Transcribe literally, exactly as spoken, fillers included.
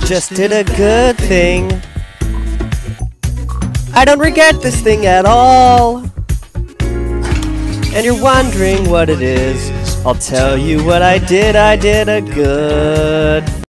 just did a good thing. I don't regret this thing at all. And you're wondering what it is. I'll tell you what I did. I did a good